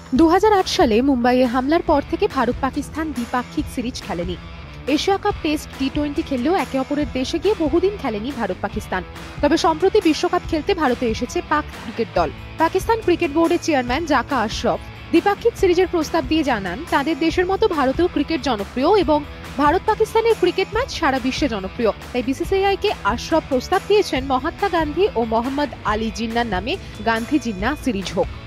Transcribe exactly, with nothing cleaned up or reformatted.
দু হাজার আট সালে মুম্বাইয়ে হামলার পর থেকে ভারত পাকিস্তান দ্বিপাক্ষিক সিরিজ খেলেনি। Asia cup test T twenty খেললেও একে অপরের দেশে গিয়ে বহুদিন খেলেনি ভারত পাকিস্তান। তবে সম্প্রতি বিশ্বকাপ খেলতে ভারতে এসেছে পাক ক্রিকেট দল। পাকিস্তান ক্রিকেট বোর্ডের চেয়ারম্যান জাকা আশরফ দ্বিপাক্ষিক সিরিজের প্রস্তাব দিয়ে জানান, তাদের দেশের মতো ভারতেও ক্রিকেট জনপ্রিয় এবং ভারত পাকিস্তানের ক্রিকেট ম্যাচ সারা বিশ্বে জনপ্রিয়। তাই বিসিসিআই কে আশরফ প্রস্তাব দিয়েছেন মহাত্মা গান্ধী ও মোহাম্মদ আলী জিন্নার নামে গান্ধী জিন্না সিরিজ হোক।